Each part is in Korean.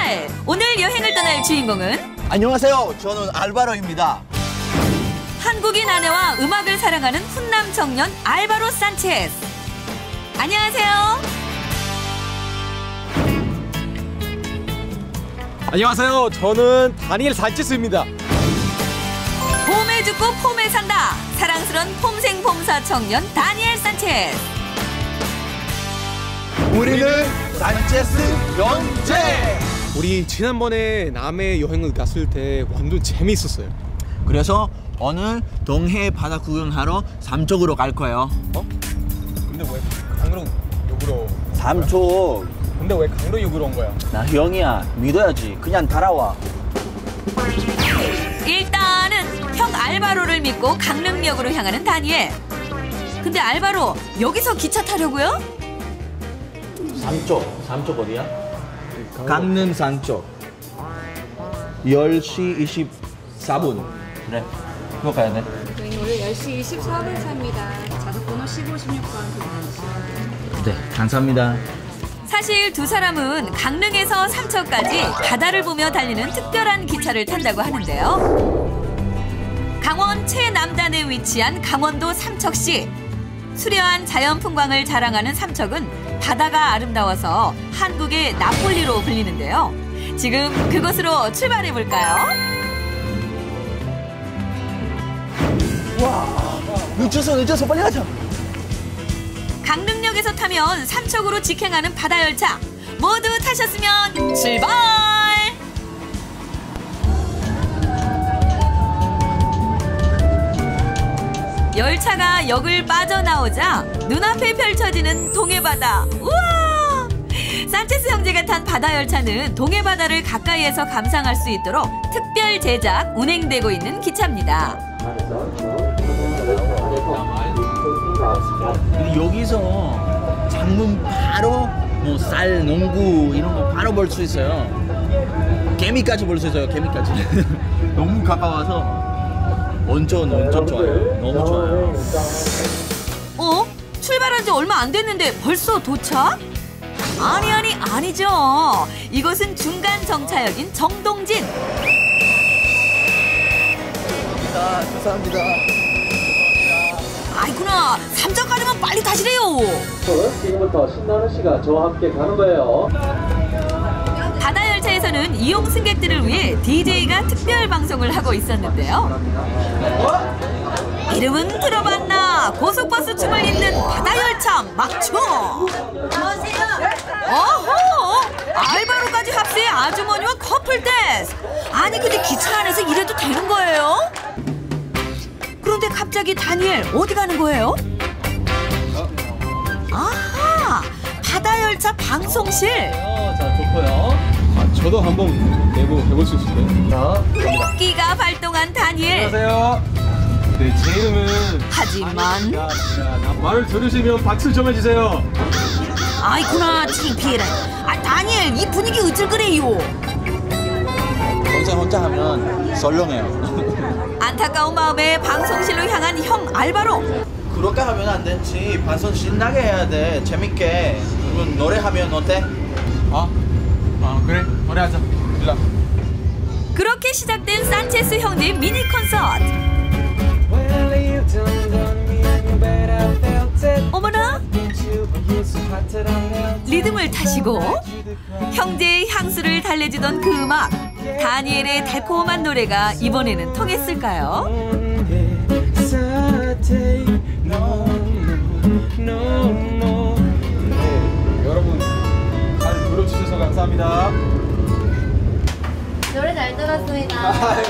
출발! 오늘 여행을 떠날 주인공은 안녕하세요. 저는 알바로입니다. 한국인 아내와 음악을 사랑하는 훈남 청년 알바로 산체스. 안녕하세요. 안녕하세요. 저는 다니엘 산체스입니다. 봄에 죽고 폼에 산다. 사랑스런 폼생폼사 청년 다니엘 산체스. 우리는 산체스 형제. 우리 지난번에 남해 여행을 갔을 때 완전 재미있었어요. 그래서 오늘 동해 바다 구경하러 삼척으로 갈 거예요. 근데 왜 강릉역으로? 삼척. 근데 왜 강릉역으로 온 거야? 나 형이야. 믿어야지. 그냥 따라와. 일단은 형 알바로를 믿고 강릉역으로 향하는 다니엘. 근데 알바로 여기서 기차 타려고요? 삼척 어디야? 강릉 삼척. 10시 24분. 그래. 그거 가야 돼. 저희는 오늘 10시 24분 차입니다. 좌석 번호 15, 16번 도착하시죠. 네, 감사합니다. 사실 두 사람은 강릉에서 삼척까지 바다를 보며 달리는 특별한 기차를 탄다고 하는데요. 강원 최남단에 위치한 강원도 삼척시. 수려한 자연 풍광을 자랑하는 삼척은 바다가 아름다워서 한국의 나폴리로 불리는데요. 지금 그곳으로 출발해 볼까요? 와, 늦었어. 빨리 가자. 강릉역에서 타면 삼척으로 직행하는 바다열차. 모두 타셨으면 출발! 열차가 역을 빠져나오자 눈앞에 펼쳐지는 동해바다. 우와! 산체스 형제가 탄 바다열차는 동해바다를 가까이에서 감상할 수 있도록 특별 제작, 운행되고 있는 기차입니다. 여기서 장문 바로 뭐 쌀, 농구 이런 거 바로 볼 수 있어요. 개미까지 볼 수 있어요. 개미까지. 너무 가까워서 온천 좋아요. 너무 좋아요. 출발한 지 얼마 안 됐는데 벌써 도착? 아니죠. 이곳은 중간 정차역인 정동진. 감사합니다. 아이구나, 삼척 가려면 빨리 타시래요. 지금부터 신나는 시간 저와 함께 가는 거예요. 바다 열차에서는 이용 승객들을 위해 DJ가 특별 방송을 하고 있었는데요. 이름은 들어봤나? 고속버스 춤을 잇는 바다 열차 막춤. 어허! 알바로까지 합세해 아주머니와 커플 댄스. 아니 근데 기차 안에서 이래도 되는 거예요? 그런데 갑자기 다니엘 어디 가는 거예요? 아하! 바다 열차 방송실. 자, 좋고요. 저도 한번 해볼 수 있을까요? 끼가 발동한 다니엘. 안녕하세요. 네, 제 이름은. 하지만 말을 들으시면 박수 좀 해주세요. 아이구나, 창피해라. 다니엘 이 분위기 어쩔 그래요? 평생 혼자 하면 썰렁해요. 안타까운 마음에 방송실로 향한 형 알바로. 그렇게 하면 안 되지. 방송 신나게 해야 돼. 재밌게. 그리고 노래하면 어때? 그래. 노래하자. 일로. 그렇게 시작된 산체스 형제 미니 콘서트. 어머나, 리듬을 타시고 형제의 향수를 달래주던 그 음악. 다니엘의 달콤한 노래가 이번에는 통했을까요? 여러분 잘 들어주셔서 감사합니다. 노래 잘 들었습니다.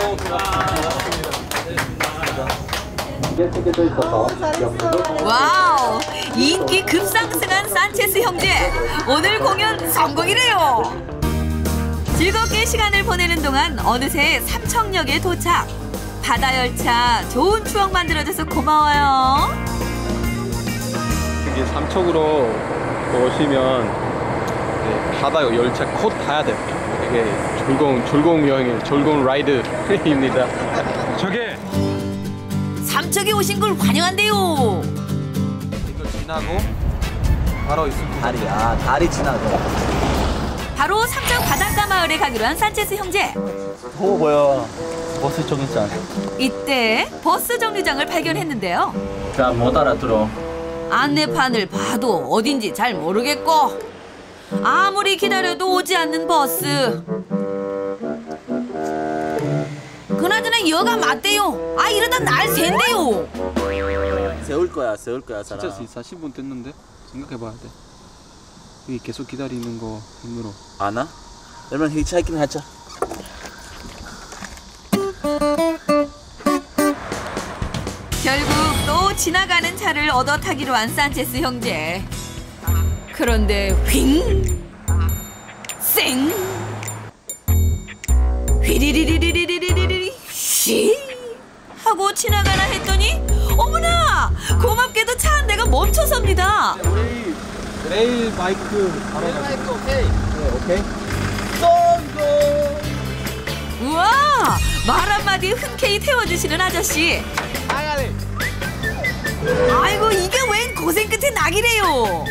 와우! 인기 급상승한 산체스 형제. 오늘 공연 성공이래요. 즐겁게 시간을 보내는 동안 어느새 삼척역에 도착. 바다열차 좋은 추억 만들어줘서 고마워요. 여기 삼척으로 오시면 바다 열차 곧 타야 돼요. 되게 즐거운 여행이에요. 즐거운 라이드입니다. 저게 삼척에 오신 걸 환영한대요. 이거 지나고 바로 있습니다. 다리 지나고. 바로 삼척 바닷가 마을에 가기로 한 산체스 형제. 뭐야? 버스 정류장. 이때 버스 정류장을 발견했는데요. 나 못 알아들어. 안내판을 봐도 어딘지 잘 모르겠고 아무리 기다려도 오지 않는 버스. 그나저나 여가 맞대요. 아 이러다 날 샌대요. 세울 거야 사람. 진짜 40분 됐는데 생각해봐야 돼. 여기 계속 기다리는 거 힘들어. 안 와? 그러면 히치하이킹 하자. 결국 또 지나가는 차를 얻어 타기로 한 산체스 형제. 그런데 휑! 쌩! 휘리리리리리리리리 쉬! 하고 지나가나 했더니 어머나! 고맙게도 차 한 대가 멈춰섭니다. 우리 레일 바이크 바로 가자. 오케이. 우와! 말 한마디에 흔쾌히 태워주시는 아저씨. 아이고 이게 웬 고생 끝에 낙이래요.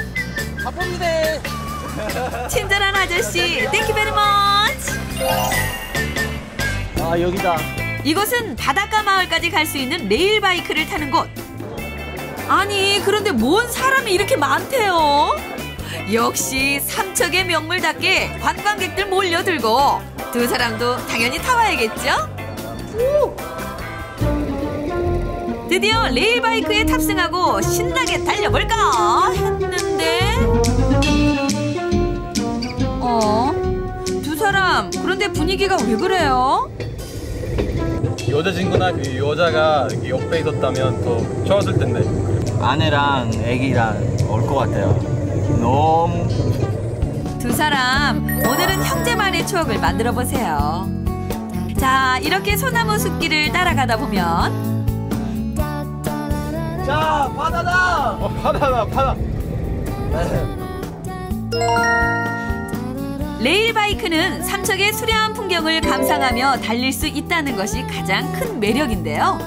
친절한 아저씨, 땡큐 베리 머치. 아 여기다. 이곳은 바닷가 마을까지 갈 수 있는 레일바이크를 타는 곳. 아니 그런데 뭔 사람이 이렇게 많대요? 역시 삼척의 명물답게 관광객들 몰려들고 두 사람도 당연히 타봐야겠죠? 드디어 레일바이크에 탑승하고 신나게 달려볼까 했는데 두 사람 그런데 분위기가 왜 그래요? 여자친구나 그 여자가 여기 옆에 있었다면 더 좋았을 텐데. 아내랑 애기랑 올 것 같아요. 너무. 두 사람 오늘은 형제만의 추억을 만들어 보세요. 자 이렇게 소나무 숲길을 따라가다 보면 자 바다다. 바다. 레일바이크는 삼척의 수려한 풍경을 감상하며 달릴 수 있다는 것이 가장 큰 매력인데요.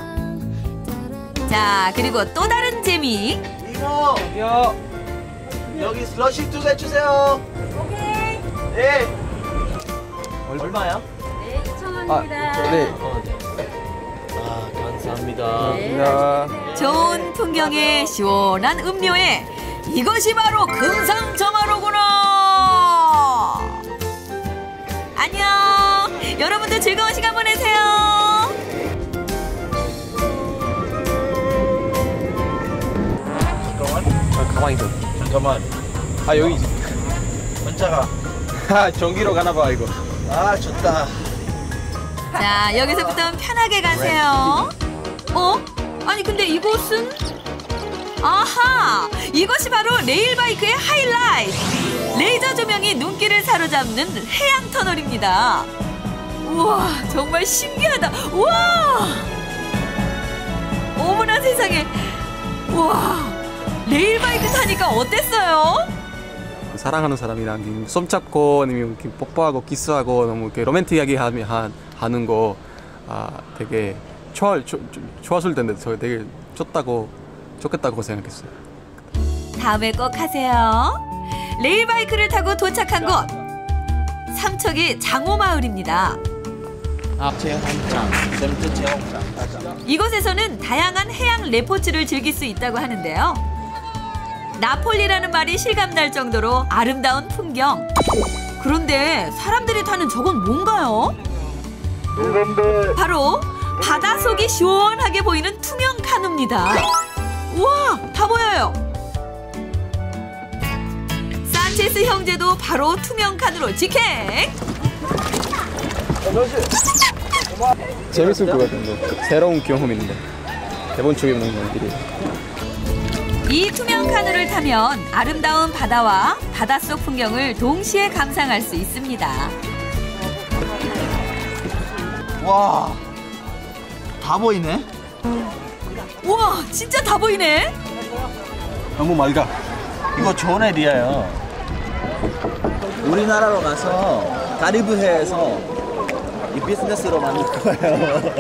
자 그리고 또 다른 재미. 이모. 여기 슬러시 2개 주세요. 오케이. 네. 얼마야? 네, 2,000원입니다. 네. 아 감사합니다. 감사합니다. 좋은 풍경에 시원한 음료에 이것이 바로 금상첨화로구나. 안녕. 여러분도 즐거운 시간 보내세요. 가만히 있어. 잠깐만. 아 여기 문자가. 전기로 가나 봐 이거. 아 좋다. 자 여기서부터 편하게 가세요. 아니 근데 이곳은? 아하! 이것이 바로 레일바이크의 하이라이트! 레이저 조명이 눈길을 사로잡는 해양 터널입니다. 우와, 정말 신기하다. 우와! 어머나 세상에. 우와, 레일바이크 타니까 어땠어요? 사랑하는 사람이랑 손 잡고 아니면 이렇게 뽀뽀하고 키스하고 너무 이렇게 로맨틱하게 하는 거 되게 좋았을 텐데 저 되게 좋겠다고 생각했어요. 다음에 꼭 하세요. 레일바이크를 타고 도착한 곳 삼척의 장호마을입니다. 체험장. 이곳에서는 다양한 해양 레포츠를 즐길 수 있다고 하는데요. 나폴리라는 말이 실감날 정도로 아름다운 풍경. 그런데 사람들이 타는 저건 뭔가요? 바로 바닷속이 시원하게 보이는 투명 카누입니다. 우와, 다 보여요. 산체스 형제도 바로 투명 카누로 직행. 재밌을 것 같은데 새로운 경험인데 기본적인 일이. 이 투명 카누를 타면 아름다운 바다와 바닷속 풍경을 동시에 감상할 수 있습니다. 와, 다 보이네. 우와, 진짜 다 보이네. 너무 맑아. 이거 좋은 아이디어예요. 우리나라로 가서 카리브해에서 이 비즈니스로 만들 거예요.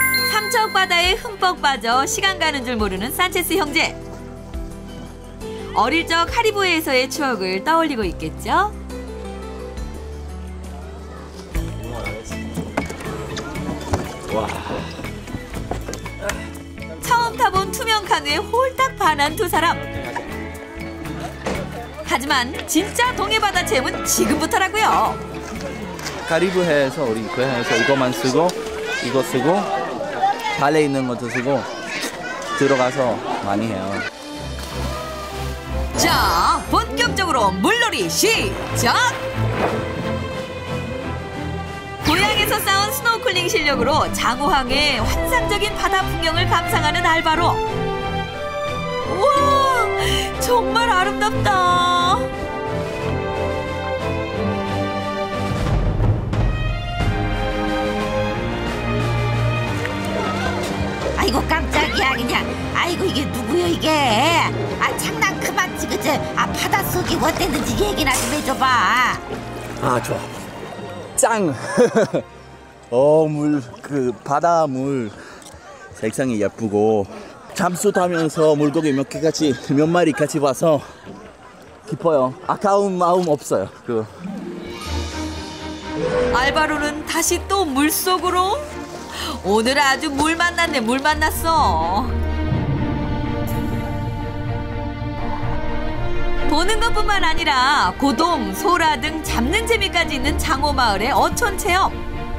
삼척 바다에 흠뻑 빠져 시간 가는 줄 모르는 산체스 형제. 어릴 적 카리브해에서의 추억을 떠올리고 있겠죠? 와. 처음 타본 투명 카누에 홀딱 반한 두 사람. 하지만 진짜 동해바다 체험은 지금부터라고요. 카리브해에서 우리 고향에서 이거만 쓰고 이거 쓰고 발에 있는 것도 쓰고 들어가서 많이 해요. 자, 본격적으로 물놀이 시작! 고향에서 쌓은 스노클링 실력으로 장호항의 환상적인 바다 풍경을 감상하는 알바로. 우와, 정말 아름답다. 아이고 깜짝이야 그냥. 아이고 이게 누구야 이게. 아 장난 그만 찍으지. 아 바닷속이 어땠는지 얘기나 좀 해줘봐. 아 좋아. 짱. 물 그 바다 물 색상이 예쁘고 잠수 타면서 물고기 몇 마리 같이 봐서 기뻐요. 아까운 마음 없어요. 알바로는 다시 또 물속으로. 오늘 아주 물 만났네, 물 만났어. 보는 것뿐만 아니라 고동, 소라 등 잡는 재미까지 있는 장호마을의 어촌 체험.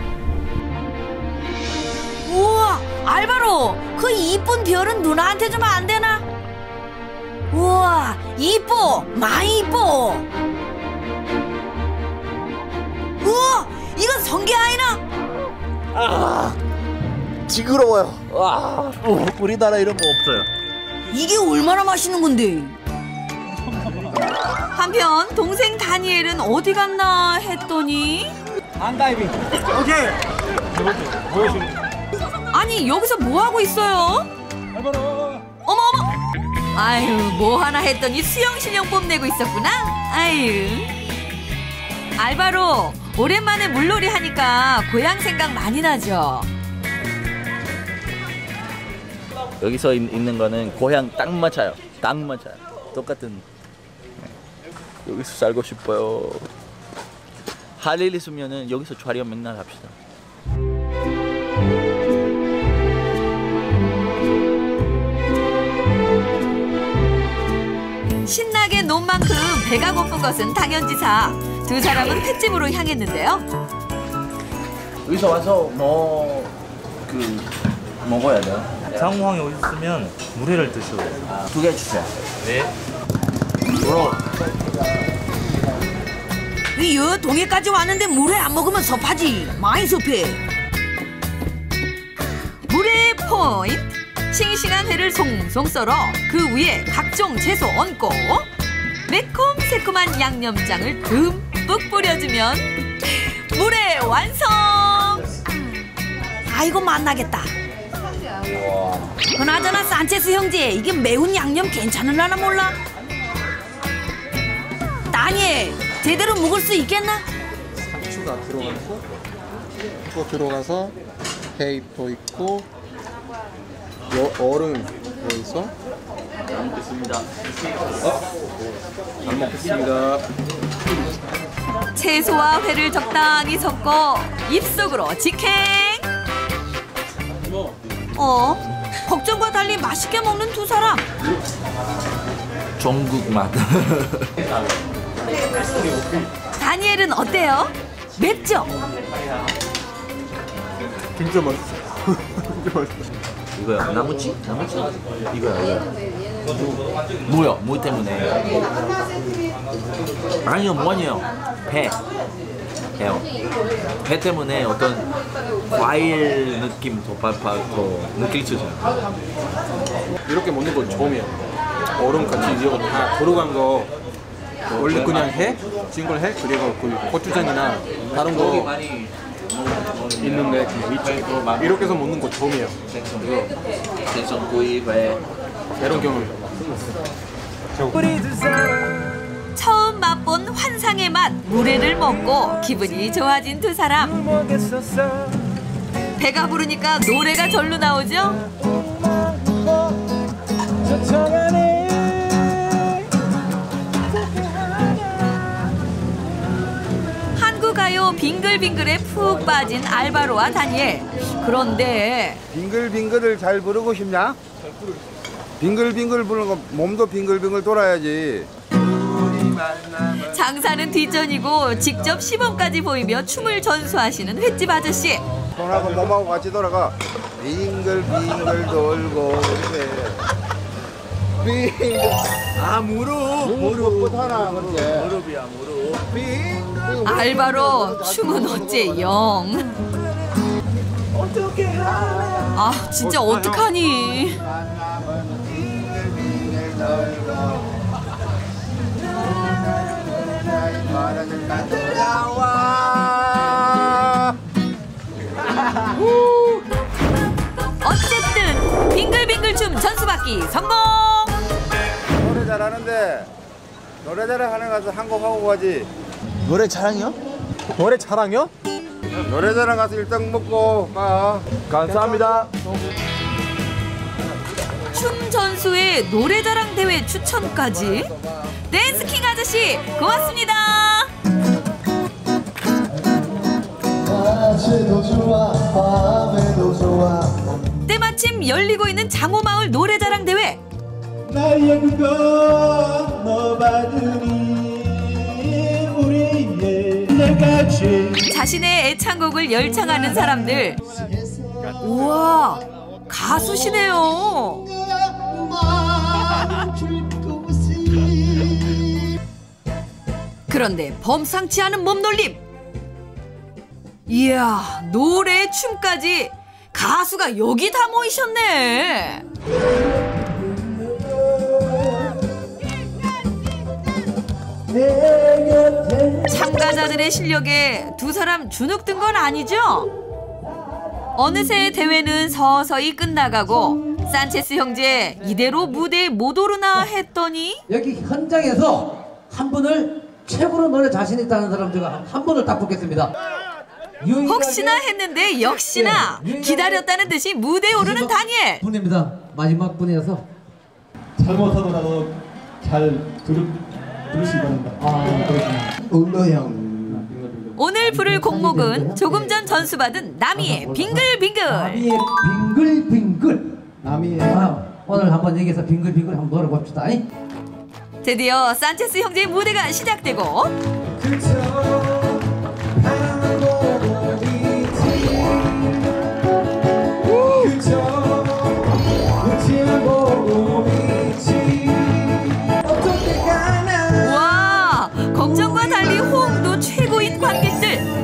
우와 알바로 그 이쁜 별은 누나한테 주면 안 되나? 우와 이뻐 많이 이뻐. 우와 이건 성게 아니나? 아 징그러워요. 와 우리나라 이런 거 없어요. 이게 얼마나 맛있는 건데? 한편 동생 다니엘은 어디 갔나 했더니 안다이빙. 오케이. 아니 여기서 뭐 하고 있어요? 어머 아유 뭐 하나 했더니 수영 실력 뽐내고 있었구나. 아유 알바로 오랜만에 물놀이 하니까 고향 생각 많이 나죠. 여기서 있는 거는 고향 딱 맞아요. 딱 맞아요. 똑같은. 여기서 살고 싶어요. 할 일 있으면은 여기서 촬영 맨날 합시다. 신나게 논 만큼 배가 고픈 것은 당연지사. 두 사람은 횟집으로 향했는데요. 여기서 와서 먹어야 돼요. 장호항에 오셨으면 물회를 드셔도 돼요. 2개 주세요. 네. 이 동해까지 왔는데 물회 안 먹으면 섭하지. 많이 섭해. 물의 포인트. 싱싱한 회를 송송 썰어 그 위에 각종 채소 얹고 매콤새콤한 양념장을 듬뿍 뿌려주면 물회 완성! 아이고 맛나겠다. 그나저나 산체스 형제 이게 매운 양념 괜찮을라나 몰라? 다니엘 제대로 먹을 수 있겠나? 상추가 들어가고 또 들어가서 페이퍼 있고 얼음 여기서 잘 먹겠습니다. 잘 먹겠습니다. 채소와 회를 적당히 섞어 입속으로 직행! 걱정과 달리 맛있게 먹는 두 사람. 전국 맛. 다니엘은 어때요? 맵죠? 진짜 맛있어. 진짜 맛있어. 이거요. 나무치? 이거요. 무요. 무 때문에. 아니요, 무 아니에요. 배요. 배 때문에 어떤 과일 느낌 더 느낄 수 있어요. 이렇게 먹는 건 처음이에요. 얼음 같이 이거 다 들어간 거 원래 그냥 해? 징글 해? 그리고 그 고추장이나 다른 거 많이 있는데 그냥 있죠. 이렇게 해서 먹는 거 처음이에요. 생선구이, 배. 이런 경우. 처음 맛본 환상의 맛 물회를 먹고 기분이 좋아진 두 사람. 배가 부르니까 노래가 절로 나오죠. 가요 빙글빙글에 푹 빠진 알바로와 다니엘. 그런데 빙글빙글을 잘 부르고 싶냐? 빙글빙글 부르는 거 몸도 빙글빙글 돌아야지. 장사는 뒷전이고 직접 시범까지 보이며 춤을 전수하시는 횟집 아저씨. 손하고 몸하고 같이 돌아가. 빙글빙글 돌고 이렇게. 빙글. 아 무릎 하나 그렇지. 무릎이야 무릎. 알바로 춤은 어째 영. 아 진짜 어떡하니. 어쨌든 빙글빙글 춤 전수받기 성공. 노래 잘하는데 노래 자랑하는 가서 한 곡 하고 가지. 노래 자랑이요? 노래 자랑이요? 노래 자랑 가서 1등 먹고 가. 감사합니다. 춤 전수에 노래자랑 대회 추천까지. 댄스킹 아저씨 고맙습니다. 때마침 열리고 있는 장호마을 노래자랑 대회. 나의 그거 너 받으니 우리의 내같이. 자신의 애창곡을 열창하는 사람들. 우와 가수시네요. 그런데 범상치 않은 몸놀림. 이야 노래 춤까지 가수가 여기 다 모이셨네. 참가자들의 실력에 두 사람 주눅 든 건 아니죠? 어느새 대회는 서서히 끝나가고 산체스 형제 이대로 무대에 못 오르나 했더니 여기 현장에서 한 분을 최고로 노래 자신 있다는 사람 제가 한 분을 딱 뽑겠습니다. 혹시나 했는데 역시나 기다렸다는 듯이 무대에 오르는 다니엘. 분입니다. 마지막 분이어서 잘못하더라도 잘 들으시기 바랍니다. 그렇습니다. 오늘 부를 곡목은 조금 전 전수받은 나미의 빙글빙글. 나미의 빙글빙글. 오늘 한번 여기서 빙글빙글 한번 놀아봅시다. 드디어 산체스 형제의 무대가 시작되고 와 걱정과 달리 호응도 최고인 관객들.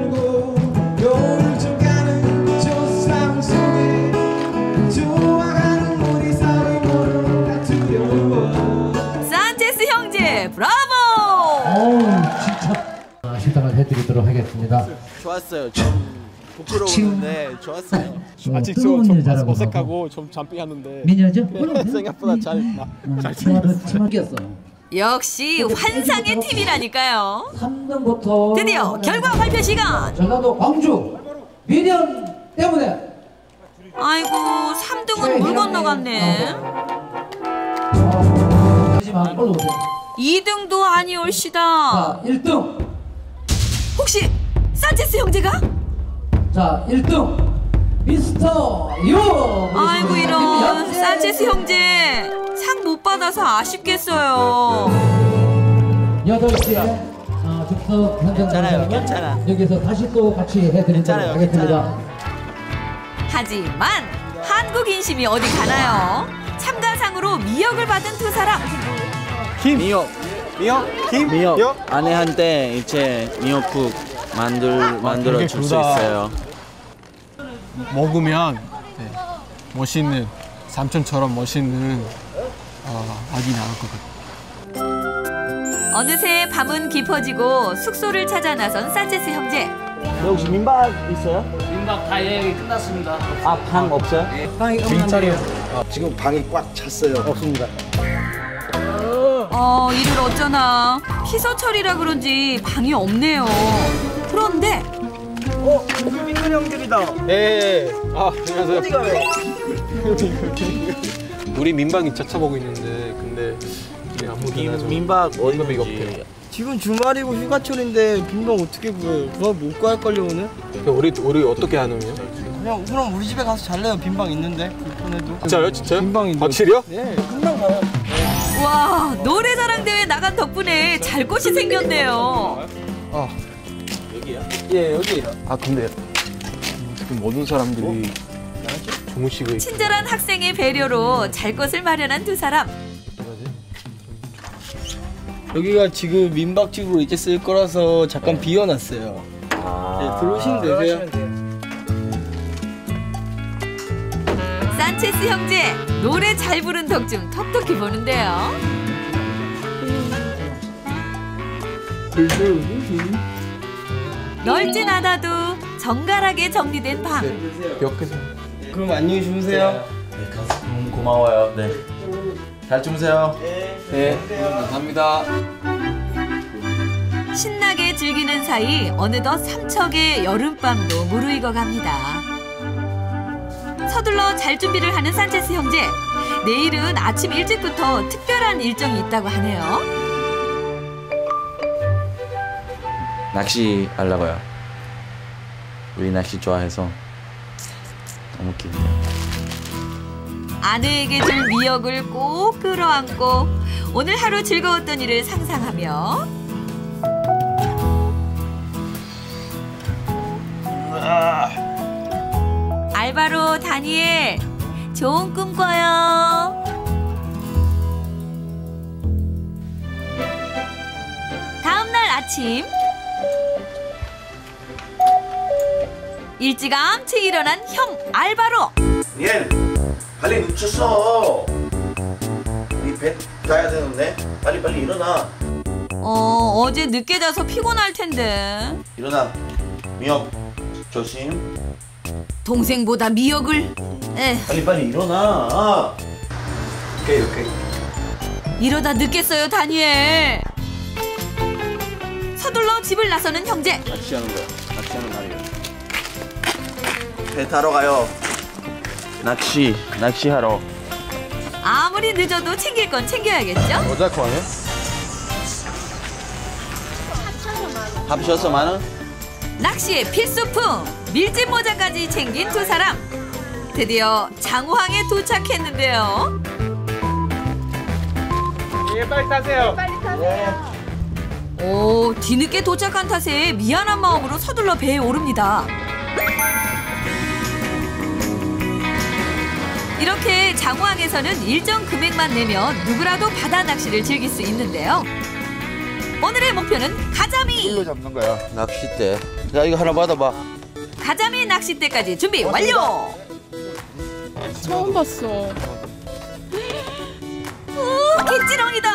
산체스 형제 브라보. 진짜 식당을 해드리도록 하겠습니다. 좋았어요. 좀 부끄러웠는데 좋았어요. 아직 좀 어색하고 좀 잠삐하는데 미녀죠? 생각보다 잘 치마기였어. 역시 환상의 팀이라니까요. 3등부터 드디어 결과 발표 시간. 전라도 광주 미년 때문에 아이고 3등은 물 건너갔네. 하지만 올라오세요. 2등도 아니올시다. 자 1등. 혹시 산체스 형제가? 자 1등 미스터 유. 아이고 이런 산체스 형제 상 못 받아서 아쉽겠어요. 8시에 즉석 현장 괜찮아. 여기서 다시 또 같이 해드리도록 하겠습니다. 하지만 한국 인심이 어디 가나요? 참가상으로 미역을 받은 두 사람. 미역 아내한테 이제 미역국 만들어 줄 수 있어요. 먹으면 멋있는 삼촌처럼 멋있는 아기 나올 것 같아요. 어느새 밤은 깊어지고 숙소를 찾아 나선 산체스 형제. 혹시 민박 있어요? 민박 다 예약이 끝났습니다. 아, 방 없어요? 방이 없는데요. 지금 방이 꽉 찼어요. 없습니다. 이를 어쩌나 피서철이라 그런지 방이 없네요. 그런데 빙글 형들이다. 네. 안녕하세요. 어디 가요? 우리 민박이 찾아보고 있는데 근데 우리 아무도 민박 어디 없대요. 지금 주말이고 휴가철인데 빈방 어떻게 구해요? 그거 못 구할걸요 오늘? 우리 어떻게 하느냐? 그럼 우리 집에 가서 잘래요. 빈방 있는데 불편해도. 진짜요? 진짜요? 빈방 있는데. 확실히요? 네, 금방 가요. 와, 노래자랑 대회 나간 덕분에 잘 곳이 생겼네요. 예, 여기에요. 아 근데 지금 모든 사람들이 주무시고 친절한 학생의 배려로 잘 것을 마련한 두 사람. 여기가 지금 민박집으로 이제 쓸 거라서 잠깐 비워놨어요. 네, 들어오시면 되세요. 산체스 형제, 노래 잘 부른 덕 좀 톡톡히 보는데요. 넓진 않아도 정갈하게 정리된 방. 그럼 안녕히 주무세요. 네, 고마워요. 네. 잘 주무세요. 네, 감사합니다. 신나게 즐기는 사이 어느덧 삼척의 여름밤도 무르익어 갑니다. 서둘러 잘 준비를 하는 산체스 형제. 내일은 아침 일찍부터 특별한 일정이 있다고 하네요. 낚시 하려고요. 우리 낚시 좋아해서 너무 기대돼요. 아내에게 줄 미역을 꼭 끌어안고 오늘 하루 즐거웠던 일을 상상하며 알바로 다니엘, 좋은 꿈 꿔요. 다음날 아침 일찌감치 일어난 형 알바로. 니엘, 빨리 늦췄어. 우리 배 가야 되는데 빨리 일어나. 어제 늦게 자서 피곤할 텐데. 일어나. 미역 조심. 동생보다 미역을. 빨리 일어나. 오케이. 이러다 늦겠어요, 다니엘. 서둘러 집을 나서는 형제. 낚시하는 거야. 낚시하는 날이에요. 배 타러 가요. 낚시하러. 아무리 늦어도 챙길 건 챙겨야겠죠? 여자 거 아니야? 합쳐서 10,000원? 낚시의 필수품 밀짚 모자까지 챙긴 두 사람. 드디어 장호항에 도착했는데요. 예, 빨리 타세요. 오, 뒤늦게 도착한 탓에 미안한 마음으로 서둘러 배에 오릅니다. 이렇게 장호항에서는 일정 금액만 내면 누구라도 바다 낚시를 즐길 수 있는데요. 오늘의 목표는 가자미. 이걸로 잡는 거야. 낚싯대. 야, 이거 하나 받아봐. 가자미 낚싯대까지 준비 완료. 처음 봤어. 오, 개찌렁이다.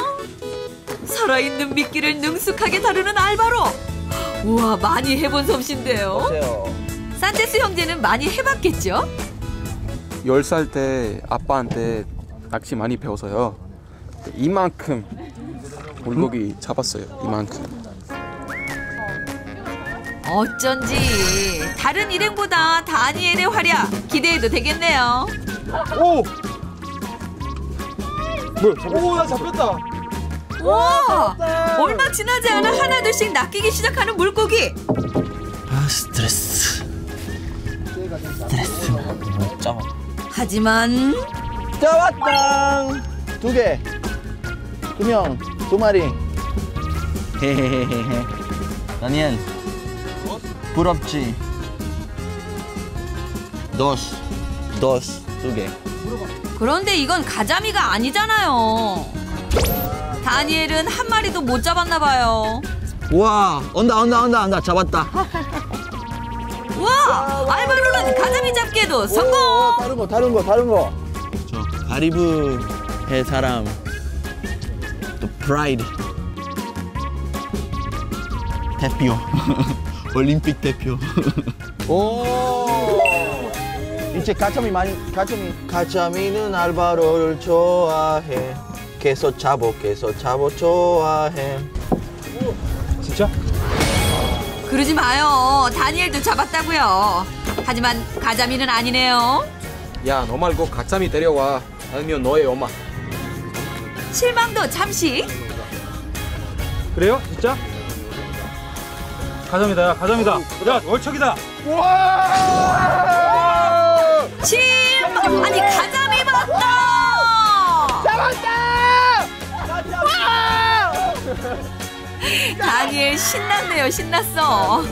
살아있는 미끼를 능숙하게 다루는 알바로. 우와, 많이 해본 솜씨인데요. 산체스 형제는 많이 해봤겠죠? 10살 때 아빠한테 낚시 많이 배워서요. 이만큼 물고기 잡았어요. 이만큼. 어쩐지 다른 일행보다 다니엘의 활약 기대해도 되겠네요. 오! 오, 나 잡혔다. 와! 얼마 지나지 않아 하나둘씩 낚이기 시작하는 물고기. 스트레스. 잡아. 하지만 잡았다. 2개. 2명. 2마리. 헤헤헤헤. 다니엘. 부럽지? 도스. 2개. 그런데 이건 가자미가 아니잖아요. 다니엘은 한 마리도 못 잡았나 봐요. 와, 온다. 잡았다. 와, 알바로는 가자미 잡기에도 성공. 다른 거. 저 가리브 해 사람. 또 프라이드. 대표. 올림픽 대표. 오. 이제 가자미는 알바로를 좋아해. 계속 잡어 좋아해. 진짜? 그러지 마요. 다니엘도 잡았다고요. 하지만 가자미는 아니네요. 야, 너 말고 가자미 데려와. 아니면 너의 엄마. 실망도 잠시. 그래요? 진짜? 가자미다, 야, 가자미다. 야, 월척이다. 침! 아니, 가자미 맞다! 잡았다! 다니엘 신났네요, 신났어.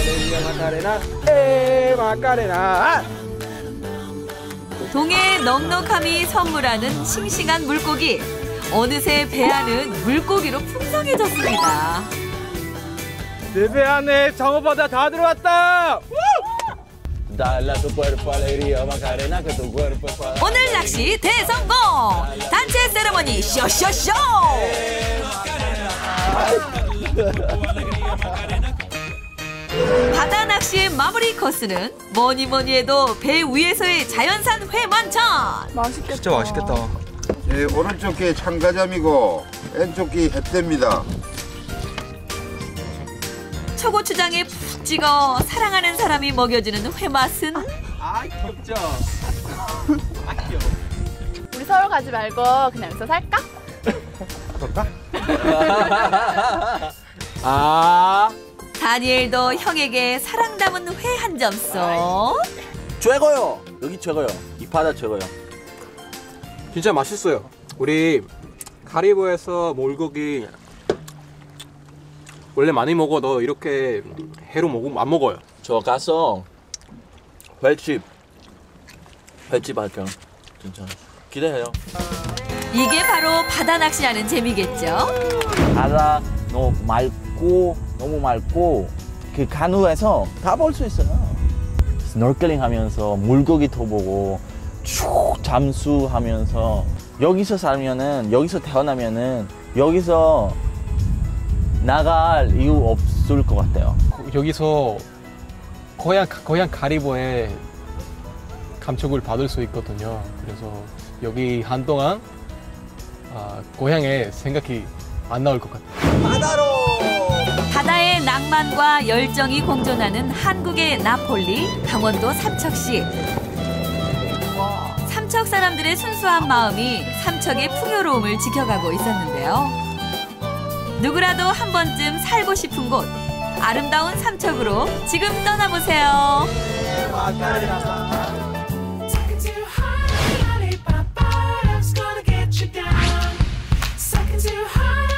동해의 넉넉함이 선물하는 싱싱한 물고기. 어느새 배 안은 물고기로 풍성해졌습니다. 내 배 안에 장어바다 다 들어왔다. 오늘 낚시 대성공! 단체 세레머니 쇼쇼쇼! 바다 낚시의 마무리 코스는 뭐니뭐니 해도 배 위에서의 자연산 회 만찬! 맛있겠다. 진짜 맛있겠다. 예, 오른쪽 게 참가자미고 왼쪽 게 햇대입니다. 초고추장에 푹 찍어 사랑하는 사람이 먹여주는 회 맛은? 아, 귀엽죠? 우리 서울 가지 말고 그냥 여기서 살까? 아, 다니엘도 형에게 사랑 담은 회 한 점 쏙. 최고요. 여기 최고요. 이 바다 최고요. 진짜 맛있어요. 우리 카리브에서 물고기 원래 많이 먹어도 이렇게 회로 안 먹어요. 저 가서 횟집 할게요. 진짜 기대해요. 이게 바로 바다 낚시하는 재미겠죠? 바다 너무 맑고 그 간우에서 다 볼 수 있어요. 스노클링 하면서 물고기도 보고 쭉 잠수하면서 여기서 살면은 여기서 태어나면은 여기서 나갈 이유 없을 것 같아요. 여기서 고향 카리브의 감촉을 받을 수 있거든요. 그래서 여기 한동안 고향에 생각이 안 나올 것 같아요. 바다의 낭만과 열정이 공존하는 한국의 나폴리, 강원도 삼척시. 삼척 사람들의 순수한 마음이 삼척의 풍요로움을 지켜가고 있었는데요. 누구라도 한 번쯤 살고 싶은 곳, 아름다운 삼척으로 지금 떠나보세요. Second too hard,